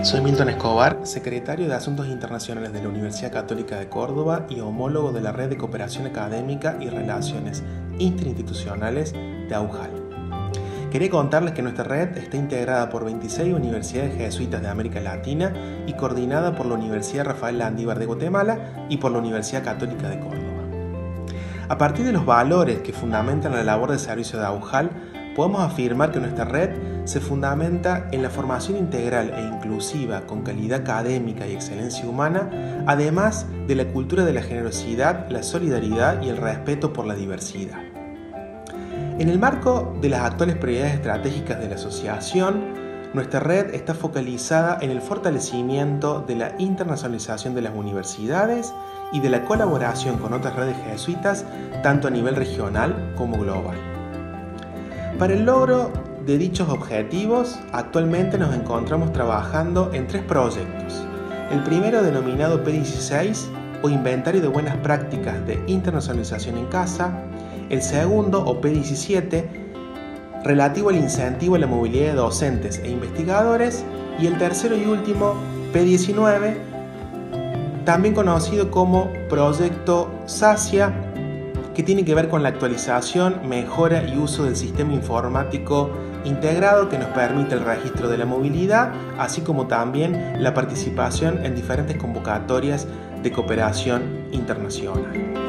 Soy Milton Escobar, secretario de Asuntos Internacionales de la Universidad Católica de Córdoba y homólogo de la Red de Cooperación Académica y Relaciones Interinstitucionales de AUJAL. Quería contarles que nuestra red está integrada por 26 universidades jesuitas de América Latina y coordinada por la Universidad Rafael Landívar de Guatemala y por la Universidad Católica de Córdoba. A partir de los valores que fundamentan la labor de servicio de AUJAL, podemos afirmar que nuestra red se fundamenta en la formación integral e inclusiva con calidad académica y excelencia humana, además de la cultura de la generosidad, la solidaridad y el respeto por la diversidad. En el marco de las actuales prioridades estratégicas de la asociación, nuestra red está focalizada en el fortalecimiento de la internacionalización de las universidades y de la colaboración con otras redes jesuitas, tanto a nivel regional como global. Para el logro de dichos objetivos, actualmente nos encontramos trabajando en 3 proyectos. El primero, denominado P16 o Inventario de Buenas Prácticas de Internacionalización en Casa. El segundo, o P17, relativo al incentivo a la movilidad de docentes e investigadores. Y el tercero y último, P19, también conocido como Proyecto SACIA, que tiene que ver con la actualización, mejora y uso del sistema informático integrado que nos permite el registro de la movilidad, así como también la participación en diferentes convocatorias de cooperación internacional.